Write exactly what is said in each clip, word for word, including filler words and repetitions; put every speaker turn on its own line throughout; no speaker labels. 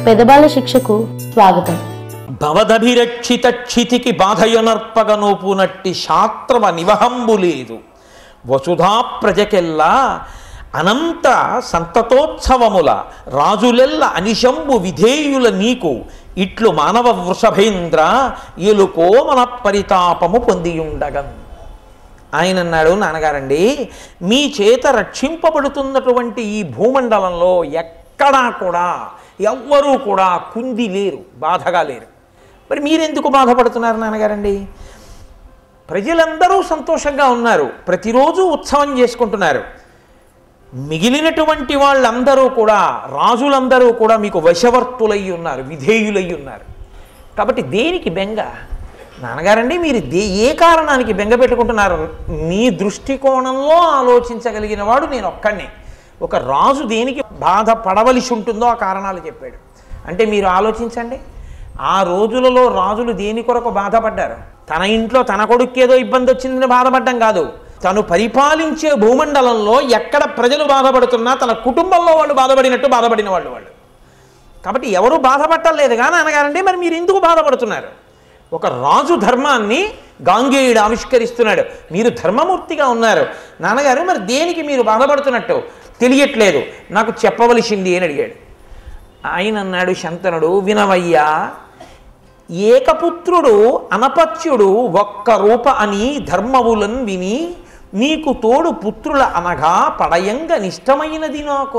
పెదబాల శిక్షకు స్వాగతం.
భవదభిరక్షిత క్షితికి బాధయునర్పగనోపునట్టి శాస్త్రవ నివహంబు లేదు. వసుధా ప్రజకెల్లా అనంత సంతతోత్సవముల రాజులెల్ల అనిశంబు విధేయుల నీకు ఇట్లు మానవ వృషభేంద్ర ఎలుకో మన పరితాపము పొందియుండగన్. ఆయన అన్నాడు, నాన్నగారండి, మీ చేత రక్షింపబడుతున్నటువంటి ఈ భూమండలంలో ఎక్కడా కూడా ఎవ్వరూ కూడా కుంది లేరు, బాధగా లేరు. మరి మీరెందుకు బాధపడుతున్నారు నాన్నగారండి? ప్రజలందరూ సంతోషంగా ఉన్నారు, ప్రతిరోజు ఉత్సవం చేసుకుంటున్నారు. మిగిలినటువంటి వాళ్ళందరూ కూడా, రాజులందరూ కూడా మీకు వశవర్తులై ఉన్నారు, విధేయులై ఉన్నారు. కాబట్టి దేనికి బెంగ నాన్నగారండి? మీరు దే ఏ కారణానికి బెంగ పెట్టుకుంటున్నారు? మీ దృష్టికోణంలో ఆలోచించగలిగిన వాడు నేను ఒక్కడినే. ఒక రాజు దేనికి బాధపడవలసి ఉంటుందో ఆ కారణాలు చెప్పాడు. అంటే మీరు ఆలోచించండి, ఆ రోజులలో రాజులు దేని కొరకు బాధపడ్డారు? తన ఇంట్లో తన కొడుక్కేదో ఇబ్బంది వచ్చిందని బాధపడ్డం కాదు, తను పరిపాలించే భూమండలంలో ఎక్కడ ప్రజలు బాధపడుతున్నా తన కుటుంబంలో వాళ్ళు బాధపడినట్టు బాధపడిన వాళ్ళు వాళ్ళు. కాబట్టి ఎవరు బాధపట్టలేదు కానీ అనగారండి, మరి మీరు ఎందుకు బాధపడుతున్నారు? ఒక రాజు ధర్మాన్ని గాంగేయుడు ఆవిష్కరిస్తున్నాడు, మీరు ధర్మమూర్తిగా ఉన్నారు. నాన్నగారు, మరి దేనికి మీరు బాధపడుతున్నట్టు తెలియట్లేదు, నాకు చెప్పవలసింది అని అడిగాడు. ఆయన అన్నాడు, శంతనుడు, వినవయ్యా, ఏకపుత్రుడు అనపత్యుడు ఒక్క రూప అని ధర్మవులను విని నీకు తోడు పుత్రుల అనగా పడయంగ నిష్టమైనది నాకు.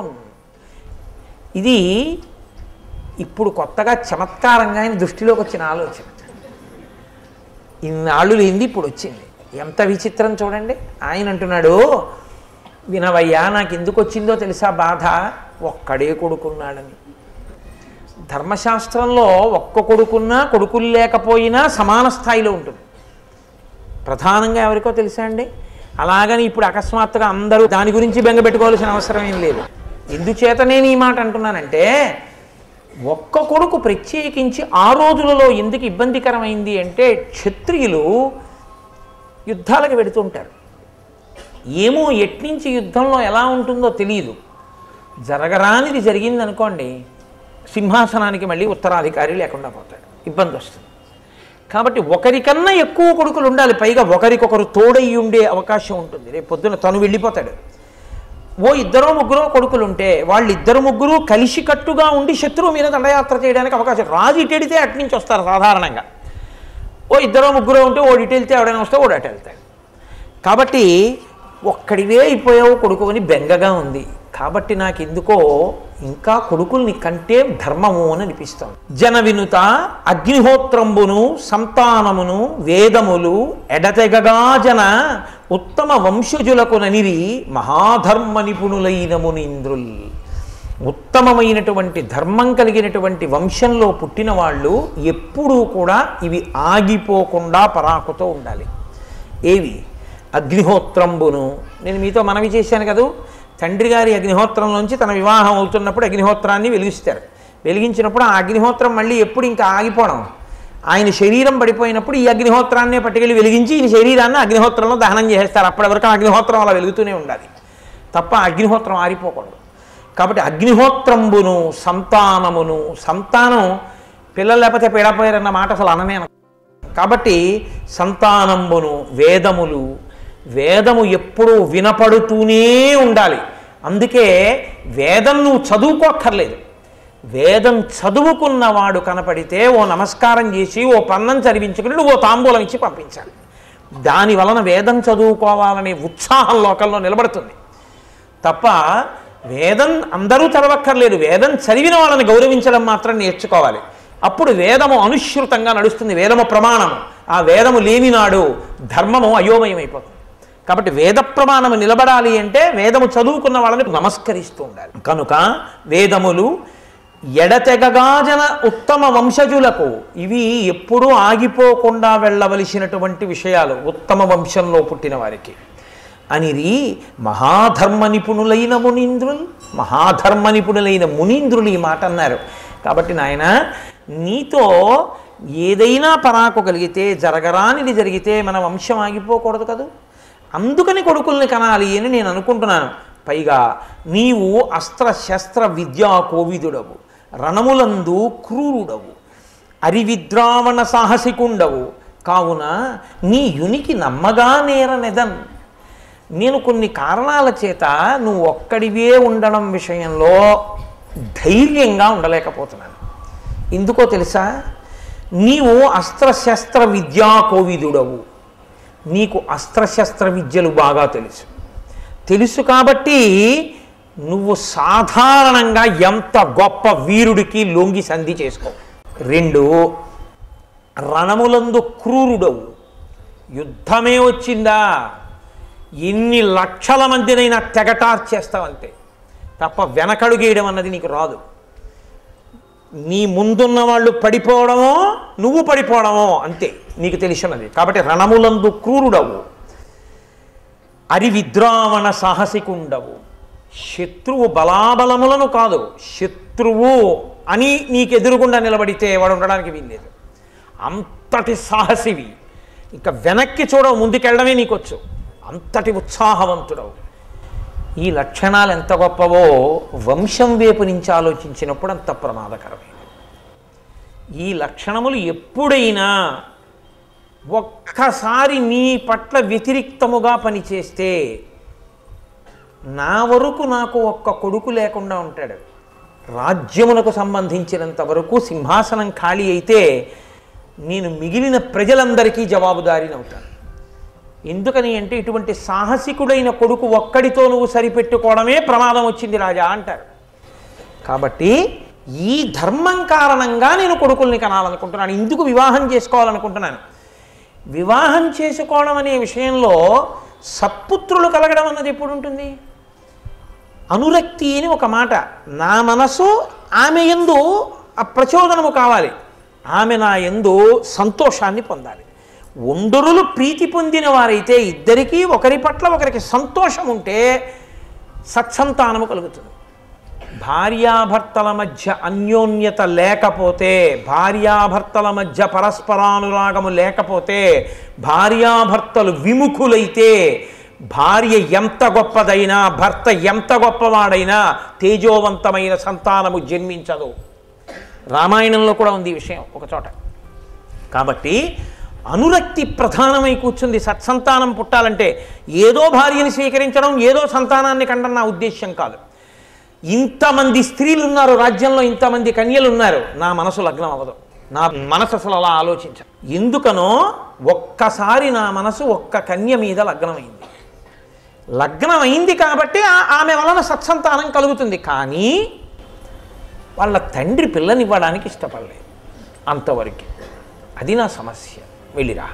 ఇది ఇప్పుడు కొత్తగా చమత్కారంగా ఆయన దృష్టిలోకి వచ్చిన ఆలోచన. ఇన్నాళ్ళు లేనిది ఇప్పుడు వచ్చింది. ఎంత విచిత్రం చూడండి. ఆయన అంటున్నాడు, వినవయ్యా, నాకు ఎందుకు వచ్చిందో తెలుసా బాధ? ఒక్కడే కొడుకున్నాడని. ధర్మశాస్త్రంలో ఒక్క కొడుకున్నా కొడుకులు లేకపోయినా సమాన స్థాయిలో ఉంటుంది. ప్రధానంగా ఎవరికో తెలుసా అండి? అలాగని ఇప్పుడు అకస్మాత్తుగా అందరూ దాని గురించి బెంగ పెట్టుకోవాల్సిన అవసరం ఏం లేదు. ఎందుచేత నేను ఈ మాట అంటున్నానంటే, ఒక్క కొడుకు ప్రత్యేకించి ఆ రోజులలో ఎందుకు ఇబ్బందికరమైంది అంటే, క్షత్రియులు యుద్ధాలకు వెడుతుంటారు. ఏమో ఎట్నుంచి యుద్ధంలో ఎలా ఉంటుందో తెలియదు. జరగరానిది జరిగిందనుకోండి, సింహాసనానికి మళ్ళీ ఉత్తరాధికారి లేకుండా పోతాడు, ఇబ్బంది వస్తుంది. కాబట్టి ఒకరికన్నా ఎక్కువ కొడుకులు ఉండాలి, పైగా ఒకరికొకరు తోడై ఉండే అవకాశం ఉంటుంది. రేపు పొద్దున తను వెళ్ళిపోతాడు. ఓ ఇద్దరో ముగ్గురో కొడుకులు ఉంటే వాళ్ళిద్దరు ముగ్గురు కలిసికట్టుగా ఉండి శత్రువు మీద దండయాత్ర చేయడానికి అవకాశం. రాజు ఇటు వెడితే అటు నుంచి వస్తారు సాధారణంగా. ఓ ఇద్దరో ముగ్గురో ఉంటే ఓడి ఇటు వెళ్తే ఎవడైనా వస్తే ఓడి అటు వెళ్తాడు. కాబట్టి ఒక్కడివే అయిపోయావు కొడుకు అని బెంగగా ఉంది. కాబట్టి నాకు ఎందుకో ఇంకా కొడుకుల్ని కంటే ధర్మము అని అనిపిస్తాం. జన వినుత అగ్నిహోత్రంబును సంతానమును వేదములు ఎడతెగగా జన ఉత్తమ వంశజులకు ననిరి మహాధర్మ నిపుణులైన మునీంద్రుల్. ఉత్తమమైనటువంటి ధర్మం కలిగినటువంటి వంశంలో పుట్టిన వాళ్ళు ఎప్పుడూ కూడా ఇవి ఆగిపోకుండా పరాకుతో ఉండాలి. ఏవి? అగ్నిహోత్రంబును. నేను మీతో మనవి చేశాను కదా, తండ్రి గారి అగ్నిహోత్రంలోంచి తన వివాహం అవుతున్నప్పుడు అగ్నిహోత్రాన్ని వెలిగిస్తారు. వెలిగించినప్పుడు ఆ అగ్నిహోత్రం మళ్ళీ ఎప్పుడు ఇంకా ఆగిపోవడం, ఆయన శరీరం పడిపోయినప్పుడు ఈ అగ్నిహోత్రాన్నే పట్టుకెళ్ళి వెలిగించి ఈ శరీరాన్ని అగ్నిహోత్రంలో దహనం చేసేస్తారు. అప్పటి వరకు అగ్నిహోత్రం అలా వెలుగుతూనే ఉండాలి తప్ప అగ్నిహోత్రం ఆరిపోకూడదు. కాబట్టి అగ్నిహోత్రంబును సంతానమును, సంతానం పిల్లలు లేకపోతే పీడపోయారన్న మాట అసలు అననే. కాబట్టి సంతానంబును వేదములు, వేదము ఎప్పుడూ వినపడుతూనే ఉండాలి. అందుకే వేదం నువ్వు చదువుకోక్కర్లేదు, వేదం చదువుకున్నవాడు కనపడితే ఓ నమస్కారం చేసి ఓ పన్నం చదివించుకుని నువ్వు ఓ తాంబూలం ఇచ్చి పంపించాలి. దాని వలన వేదం చదువుకోవాలనే ఉత్సాహం లోకంలో నిలబడుతుంది తప్ప వేదం అందరూ చదవక్కర్లేదు. వేదం చదివిన వాళ్ళని గౌరవించడం మాత్రం నేర్చుకోవాలి. అప్పుడు వేదము అనుశ్రుతంగా నడుస్తుంది, వేదము ప్రమాణము. ఆ వేదము లేనినాడు ధర్మము అయోమయమైపోతుంది. కాబట్టి వేద ప్రమాణము నిలబడాలి అంటే వేదము చదువుకున్న వాళ్ళని నమస్కరిస్తూ ఉండాలి. కనుక వేదములు ఎడతెగగాజన ఉత్తమ వంశజులకు, ఇవి ఎప్పుడూ ఆగిపోకుండా వెళ్ళవలసినటువంటి విషయాలు ఉత్తమ వంశంలో పుట్టిన వారికి. అనిరి మహాధర్మ నిపుణులైన మునీంద్రులు, మహాధర్మ నిపుణులైన మునీంద్రులు ఈ మాట అన్నారు. కాబట్టి నాయన, నీతో ఏదైనా పరాకు కలిగితే, జరగరానిది జరిగితే మన వంశం ఆగిపోకూడదు కదా, అందుకని కొడుకుల్ని కనాలి అని నేను అనుకుంటున్నాను. పైగా నీవు అస్త్ర శస్త్ర విద్యా కోవిదుడవు, రణములందు క్రూరుడవు, అరివిద్రావణ సాహసికుండవు, కావున నీ యునికి నమ్మగా నేరనెదన్. నేను కొన్ని కారణాల చేత నువ్వు ఒక్కడివే ఉండడం విషయంలో ధైర్యంగా ఉండలేకపోతున్నాను. ఎందుకో తెలుసా? నీవు అస్త్రశస్త్ర విద్యా కోవిదుడవు, నీకు అస్త్రశస్త్ర విద్యలు బాగా తెలుసు. తెలుసు కాబట్టి నువ్వు సాధారణంగా ఎంత గొప్ప వీరుడికి లొంగి సంధి చేసుకో. రెండు, రణములందు క్రూరుడవు. యుద్ధమే వచ్చిందా ఎన్ని లక్షల మందినైనా తెగటార్చేస్తావంతే తప్ప వెనకడుగేయడం అన్నది నీకు రాదు. నీ ముందున్న వాళ్ళు పడిపోవడమో నువ్వు పడిపోవడమో అంతే నీకు తెలిసినది. కాబట్టి రణములందు క్రూరుడవు, అరివిద్రావణ సాహసికుండవు. శత్రువు బలాబలములను కాదు, శత్రువు అని నీకు ఎదురుగుండా నిలబడితే వాడు ఉండడానికి వీల్లేదు. అంతటి సాహసివి, ఇంకా వెనక్కి చూడవు, ముందుకెళ్ళడమే నీకొచ్చు. అంతటి ఉత్సాహవంతుడవు. ఈ లక్షణాలు ఎంత గొప్పవో వంశం వైపు నుంచి ఆలోచించినప్పుడు అంత ప్రమాదకరమైనది. ఈ లక్షణములు ఎప్పుడైనా ఒక్కసారి నీ పట్ల వ్యతిరిక్తముగా పనిచేస్తే, నా వరకు నాకు ఒక్క కొడుకు లేకుండా ఉంటాడు, రాజ్యమునకు సంబంధించినంత వరకు సింహాసనం ఖాళీ అయితే నేను మిగిలిన ప్రజలందరికీ జవాబుదారీనవుతాను. ఎందుకని అంటే ఇటువంటి సాహసికుడైన కొడుకు ఒక్కడితో నువ్వు సరిపెట్టుకోవడమే ప్రమాదం వచ్చింది రాజా అంటారు. కాబట్టి ఈ ధర్మం కారణంగా నేను కొడుకుల్ని కనాలనుకుంటున్నాను, ఇందుకు వివాహం చేసుకోవాలనుకుంటున్నాను. వివాహం చేసుకోవడం అనే విషయంలో సత్పుత్రులు కలగడం అన్నది ఎప్పుడు ఉంటుంది? అనురక్తి అని ఒక మాట. నా మనసు ఆమె యందు ఆ ప్రచోదనము కావాలి, ఆమె నా యందు సంతోషాన్ని పొందాలి. ఒండరులు ప్రీతి పొందిన వారైతే ఇద్దరికీ ఒకరి పట్ల ఒకరికి సంతోషం ఉంటే సత్సంతానము కలుగుతుంది. భార్యాభర్తల మధ్య అన్యోన్యత లేకపోతే, భార్యాభర్తల మధ్య పరస్పరానురాగము లేకపోతే, భార్యాభర్తలు విముఖులైతే భార్య ఎంత గొప్పదైనా భర్త ఎంత గొప్పవాడైనా తేజోవంతమైన సంతానము జన్మించదు. రామాయణంలో కూడా ఉంది ఈ విషయం ఒక చోట. కాబట్టి అనురక్తి ప్రధానమై కూర్చుంది. సత్సంతానం పుట్టాలంటే ఏదో భార్యని స్వీకరించడం, ఏదో సంతానాన్ని కండం నా ఉద్దేశ్యం కాదు. ఇంతమంది స్త్రీలు ఉన్నారు రాజ్యంలో, ఇంతమంది కన్యలు ఉన్నారు, నా మనసు లగ్నం అవ్వదు, నా మనసు అసలు అలా ఆలోచించ. ఎందుకనో ఒక్కసారి నా మనసు ఒక్క కన్య మీద లగ్నమైంది. లగ్నం అయింది కాబట్టి ఆమె వలన సత్సంతానం కలుగుతుంది. కానీ వాళ్ళ తండ్రి పిల్లనివ్వడానికి ఇష్టపడలేదు, అంతవరకు. అది నా సమస్య. వెళ్ళిరా.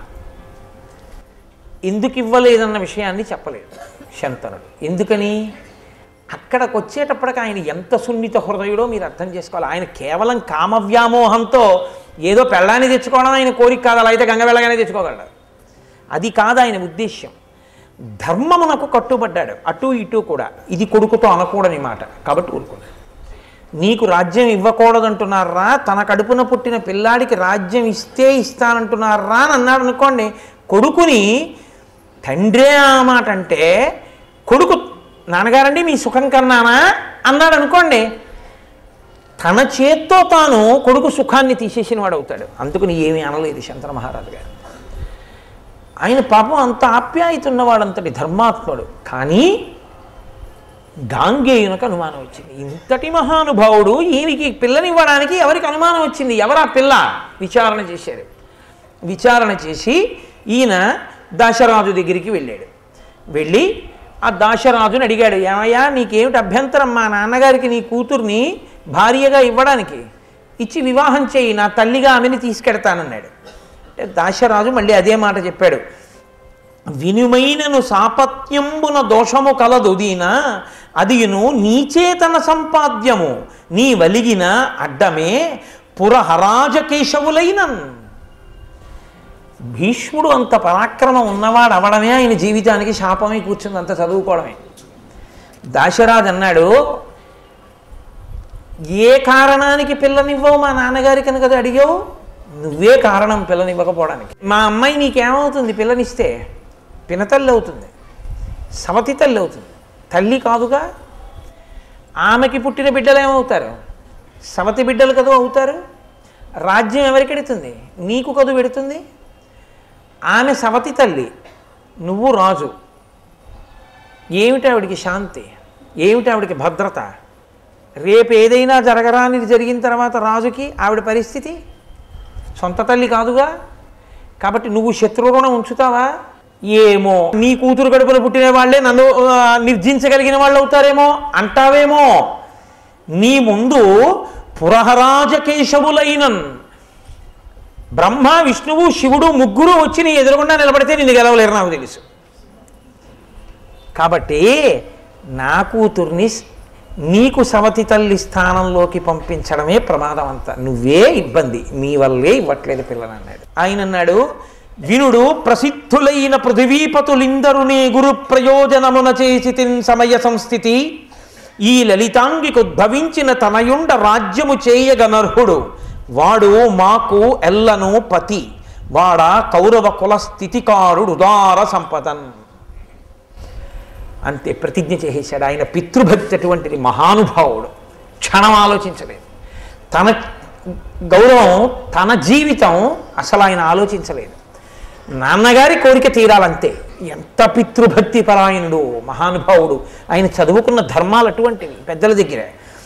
ఎందుకు ఇవ్వలేదన్న విషయాన్ని చెప్పలేదు శంతనుడు. ఎందుకని? అక్కడికి వచ్చేటప్పటికి ఆయన ఎంత సున్నిత హృదయుడో మీరు అర్థం చేసుకోవాలి. ఆయన కేవలం కామవ్యామోహంతో ఏదో పెళ్ళాన్ని తెచ్చుకోవడం ఆయన కోరిక కాదు, అలా అయితే గంగ వెళ్ళగానే తెచ్చుకోగలడు. అది కాదు ఆయన ఉద్దేశ్యం. ధర్మమునకు కట్టుబడ్డాడు, అటు ఇటు కూడా. ఇది కొడుకుతో అనకూడని మాట కాబట్టి ఊరుకున్నాడు. నీకు రాజ్యం ఇవ్వకూడదంటున్నారా, తన కడుపున పుట్టిన పిల్లాడికి రాజ్యం ఇస్తే ఇస్తానంటున్నారా అని అన్నాడు అనుకోండి. కొడుకుని తండ్రే ఆ మాట అంటే, కొడుకు నాన్నగారండి మీ సుఖం కన్నానా అన్నాడు అనుకోండి, తన చేత్తో తాను కొడుకు సుఖాన్ని తీసేసిన వాడు అవుతాడు. అందుకని ఏమీ అనలేదు శంతన మహారాజు గారు. ఆయన పాపం అంత ఆప్యాయత ఉన్నవాడు, అంతటి ధర్మాత్ముడు. కానీ గాంగేయునకు అనుమానం వచ్చింది. ఇంతటి మహానుభావుడు ఈయనకి పిల్లనివ్వడానికి ఎవరికి అనుమానం వచ్చింది? ఎవరా పిల్ల? విచారణ చేశారు. విచారణ చేసి ఈయన దాశరాజు దగ్గరికి వెళ్ళాడు. వెళ్ళి ఆ దాశరాజుని అడిగాడు, ఏమయ్యా నీకేమిటి అభ్యంతరం మా నాన్నగారికి నీ కూతుర్ని భార్యగా ఇవ్వడానికి? ఇచ్చి వివాహం చేయి, నా తల్లిగా ఆమెని తీసుకెడతానన్నాడు. అంటే దాశరాజు మళ్ళీ అదే మాట చెప్పాడు. వినుమైనను సాపత్యంబున దోషము కలదు దీన, అదియును నీచేతన సంపాద్యము, నీ వలిగిన అడ్డమే పురహరాజ కేశవులైనన్. భీష్ముడు అంత పరాక్రమం ఉన్నవాడు అవడమే ఆయన జీవితానికి శాపమై కూర్చుంది, అంత చదువుకోవడమే. దాశరాజు అన్నాడు, ఏ కారణానికి పిల్లనివ్వవు మా నాన్నగారికి అని కదా అడిగావు? నువ్వే కారణం పిల్లనివ్వకపోవడానికి. మా అమ్మాయి నీకేమవుతుంది పిల్లనిస్తే? పినతల్లి అవుతుంది, సవతి తల్లి అవుతుంది, తల్లి కాదుగా. ఆమెకి పుట్టిన బిడ్డలు ఏమవుతారు? సవతి బిడ్డలు కదూ అవుతారు. రాజ్యం ఎవరికి ఎడుతుంది? నీకు కదూ పెడుతుంది. ఆమె సవతి తల్లి, నువ్వు రాజు. ఏమిటి ఆవిడికి శాంతి? ఏమిటి ఆవిడికి భద్రత? రేపు ఏదైనా జరగరానిది జరిగిన తర్వాత రాజుకి ఆవిడ పరిస్థితి? సొంత తల్లి కాదుగా. కాబట్టి నువ్వు శత్రువురుణం ఉంచుతావా? ఏమో నీ కూతురు కడుపున పుట్టిన వాళ్ళే నన్ను నిర్జించగలిగిన వాళ్ళు అవుతారేమో అంటావేమో. నీ ముందు పురహరాజ కేశవులైనన్ బ్రహ్మ, విష్ణువు, శివుడు ముగ్గురు వచ్చి నీ ఎదురుగుండా నిలబడితే నిన్ను గెలవలేరు నాకు తెలుసు. కాబట్టి నా కూతుర్ని నీకు సవతి తల్లి స్థానంలోకి పంపించడమే ప్రమాదం అంతా. నువ్వే ఇబ్బంది, నీ వల్లే ఇవ్వట్లేదు పిల్లలు అన్నాడు. ఆయన అన్నాడు, వినుడు ప్రసిద్ధులైన పృథివీపతులిందరునే గురు ప్రయోజనమున చేసితిన్ సమయ సంస్థితి. ఈ లలితాంగికి ఉద్భవించిన తనయుండ రాజ్యము చేయగనర్హుడు. వాడు మాకు ఎల్లను పతి. వాడా కౌరవ కుల స్థితికారుడు ఉదార సంపదన్. అంతే, ప్రతిజ్ఞ చేసేశాడు. ఆయన పితృభక్తి అటువంటిది, మహానుభావుడు. క్షణం ఆలోచించలేదు. తన గౌరవం, తన జీవితం అసలు ఆయన ఆలోచించలేదు. నాన్నగారి కోరిక తీరాలంతే. ఎంత పితృభక్తి పరాయణుడు, మహానుభావుడు. ఆయన చదువుకున్న ధర్మాలు అటువంటివి పెద్దల దగ్గర.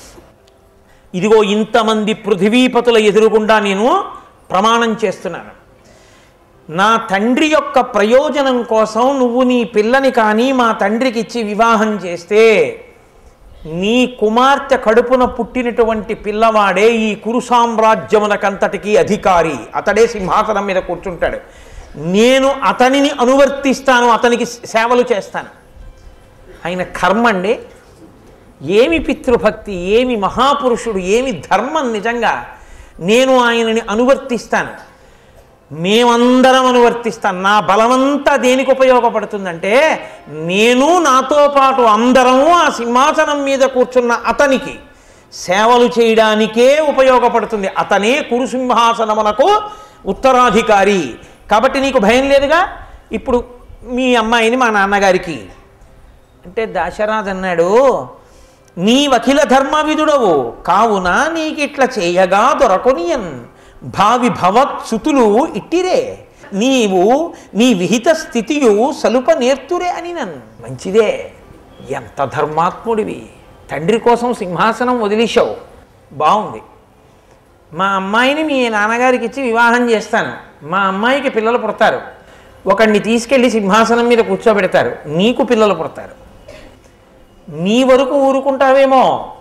ఇదిగో ఇంతమంది పృథివీపతుల ఎదురుగుండా నేను ప్రమాణం చేస్తున్నాను, నా తండ్రి యొక్క ప్రయోజనం కోసం నువ్వు నీ పిల్లని కానీ మా తండ్రికి ఇచ్చి వివాహం చేస్తే నీ కుమార్తె కడుపున పుట్టినటువంటి పిల్లవాడే ఈ కురు సామ్రాజ్యమునకంతటికీ అధికారి. అతడే సింహాసనం మీద కూర్చుంటాడు. నేను అతనిని అనువర్తిస్తాను, అతనికి సేవలు చేస్తాను. ఆయన కర్మ అండి. ఏమి పితృభక్తి, ఏమి మహాపురుషుడు, ఏమి ధర్మం. నిజంగా నేను ఆయనని అనువర్తిస్తాను, మేమందరం అనువర్తిస్తాను. నా బలమంతా దేనికి ఉపయోగపడుతుందంటే నేను నాతో పాటు అందరము ఆ సింహాసనం మీద కూర్చున్న అతనికి సేవలు చేయడానికే ఉపయోగపడుతుంది. అతనే కురు సింహాసనమునకు ఉత్తరాధికారి. కాబట్టి నీకు భయం లేదుగా. ఇప్పుడు మీ అమ్మాయిని మా నాన్నగారికి అంటే దాశరథి అన్నాడు, నీ వకిల ధర్మవిదుడవు కావున నీకిట్లా చేయగా దొరకొనియన్. భావి భవత్సుతులు ఇట్టిరే, నీవు నీ విహిత స్థితియు సలుప నేర్తురే అని నన్ను. మంచిదే, ఎంత ధర్మాత్ముడివి. తండ్రి కోసం సింహాసనం వదిలేశావు, బాగుంది. మా అమ్మాయిని మీ నాన్నగారికి ఇచ్చి వివాహం చేస్తాను. మా అమ్మాయికి పిల్లలు పుడతారు, ఒకడిని తీసుకెళ్ళి సింహాసనం మీద కూర్చోబెడతారు, నీకు పిల్లలు పుడతారు. నీ వరకు ఊరుకుంటావేమో.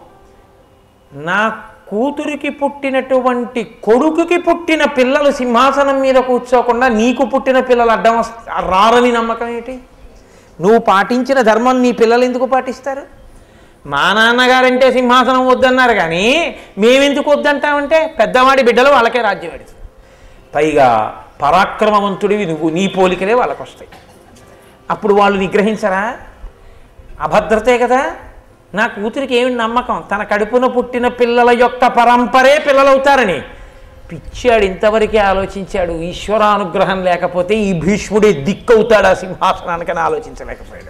నా కూతురికి పుట్టినటువంటి కొడుకుకి పుట్టిన పిల్లలు సింహాసనం మీద కూర్చోకుండా నీకు పుట్టిన పిల్లలు అడ్డం రారని నమ్మకం ఏంటి? నువ్వు పాటించిన ధర్మం నీ పిల్లలు ఎందుకు పాటిస్తారు? మా నాన్నగారంటే సింహాసనం వద్దన్నారు కానీ మేమెందుకు వద్దంటామంటే పెద్దవాడి బిడ్డలు వాళ్ళకే రాజ్యం పెడుతుంది. పైగా పరాక్రమవంతుడివి నువ్వు, నీ పోలికలే వాళ్ళకు వస్తాయి. అప్పుడు వాళ్ళు నిగ్రహించరా? అభద్రతే కదా. నా కూతురికి ఏమి నమ్మకం, తన కడుపున పుట్టిన పిల్లల యొక్క పరంపరే పిల్లలవుతారని. పిచ్చాడు, ఇంతవరకే ఆలోచించాడు. ఈశ్వరానుగ్రహం లేకపోతే ఈ భీష్ముడే దిక్కవుతాడు ఆ సింహాసనానికని ఆలోచించలేకపోయాడు.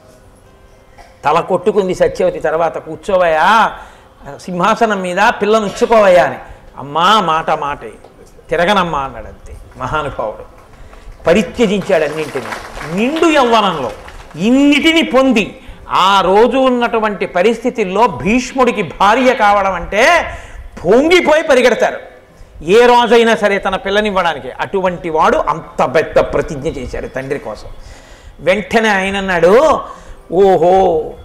తల కొట్టుకుంది సత్యవతి. తర్వాత కూర్చోవయ్యా సింహాసనం మీద, పిల్లను ఉచ్చుకోవయ్యా అని. అమ్మా మాట మాటే, తిరగనమ్మా అన్నాడు. అంతే, మహానుభావుడు. పరిత్యజించాడు అన్నింటినీ. నిండు యవ్వనంలో ఇన్నిటిని పొంది ఆ రోజు ఉన్నటువంటి పరిస్థితుల్లో భీష్ముడికి భార్య కావడం అంటే పొంగిపోయి పరిగెడతారు ఏ రోజైనా సరే తన పిల్లనివ్వడానికి. అటువంటి వాడు అంత పెద్ద ప్రతిజ్ఞ చేశాడు తండ్రి కోసం. వెంటనే ఆయన అన్నాడు, ఓహో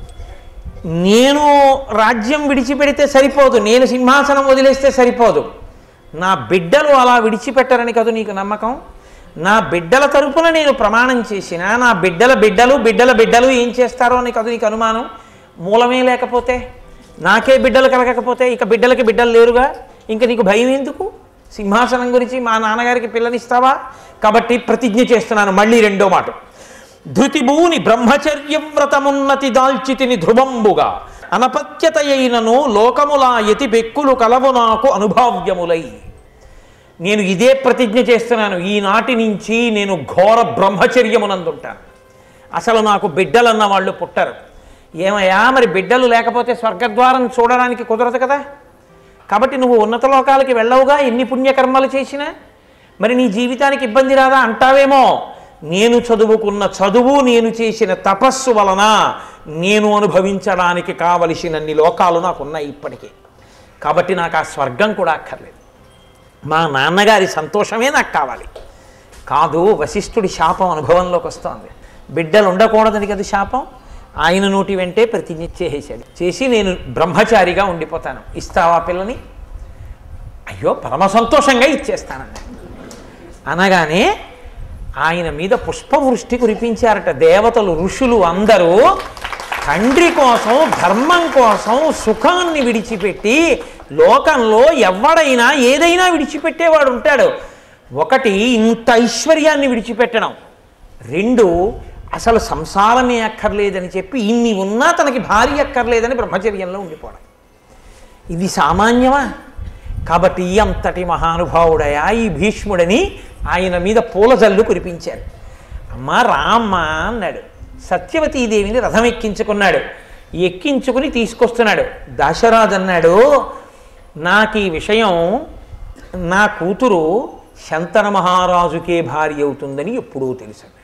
నేను రాజ్యం విడిచిపెడితే సరిపోదు, నేను సింహాసనం వదిలేస్తే సరిపోదు, నా బిడ్డలు అలా విడిచిపెట్టరని కదా నీకు నమ్మకం? నా బిడ్డల తరపున నేను ప్రమాణం చేసిన నా బిడ్డల బిడ్డలు బిడ్డల బిడ్డలు ఏం చేస్తారో అని కదా నీకు అనుమానం? మూలమే లేకపోతే, నాకే బిడ్డలు కలగకపోతే ఇక బిడ్డలకి బిడ్డలు లేరుగా, ఇంక నీకు భయం ఎందుకు? సింహాసనం గురించి మా నాన్నగారికి పిల్లనిస్తావా? కాబట్టి ప్రతిజ్ఞ చేస్తున్నాను. మళ్ళీ రెండో మాట, ధృతిభూని బ్రహ్మచర్యవ్రతమున్నతి దాల్చితిని ధ్రువంబుగా అనపత్యత అయినను లోకములా యతి బెక్కులు కలవు నాకు అనుభావ్యములై. నేను ఇదే ప్రతిజ్ఞ చేస్తున్నాను, ఈనాటి నుంచి నేను ఘోర బ్రహ్మచర్యమునందుంటాను. అసలు నాకు బిడ్డలన్న వాళ్ళు పుట్టరు. ఏమయ్యా మరి బిడ్డలు లేకపోతే స్వర్గద్వారం చూడడానికి కుదరదు కదా. కాబట్టి నువ్వు ఉన్నత లోకాలకి వెళ్ళవుగా ఎన్ని పుణ్యకర్మలు చేసినా. మరి నీ జీవితానికి ఇబ్బంది రాదా అంటావేమో. నేను చదువుకున్న చదువు, నేను చేసిన తపస్సు వలన నేను అనుభవించడానికి కావలసినన్ని లోకాలు నాకు ఉన్నాయి ఇప్పటికే. కాబట్టి నాకు ఆ స్వర్గం కూడా అక్కర్లేదు, మా నాన్నగారి సంతోషమే నాకు కావాలి. కాదు, వశిష్ఠుడి శాపం అనుభవంలోకి వస్తోంది. బిడ్డలు ఉండకూడదని కదా శాపం. ఆయన నోటి వెంటే ప్రతిజ్ఞ చేసేసాడు. చేసి నేను బ్రహ్మచారిగా ఉండిపోతాను, ఇస్తావా పిల్లని? అయ్యో పరమ సంతోషంగా ఇచ్చేస్తానండి అనగానే ఆయన మీద పుష్పవృష్టి కురిపించారట దేవతలు, ఋషులు అందరూ. తండ్రి కోసం, ధర్మం కోసం సుఖాన్ని విడిచిపెట్టి లోకంలో ఎవడైనా ఏదైనా విడిచిపెట్టేవాడు ఉంటాడు. ఒకటి ఇంత ఐశ్వర్యాన్ని విడిచిపెట్టడం, రెండు అసలు సంసారమే అక్కర్లేదని చెప్పి ఇన్ని ఉన్నా తనకి భార్య అక్కర్లేదని బ్రహ్మచర్యంలో ఉండిపోవడం. ఇది సామాన్యమా? కాబట్టి అంతటి మహానుభావుడయా ఈ భీష్ముడని ఆయన మీద పూలజల్లు కురిపించారు. అమ్మ రామ్మ అన్నాడు. సత్యవతీదేవిని రథం ఎక్కించుకున్నాడు. ఎక్కించుకుని తీసుకొస్తున్నాడు. దశరథు అన్నాడు, నాకు ఈ విషయం నా కూతురు శంతన మహారాజుకే భార్య అవుతుందని ఎప్పుడూ తెలుసు.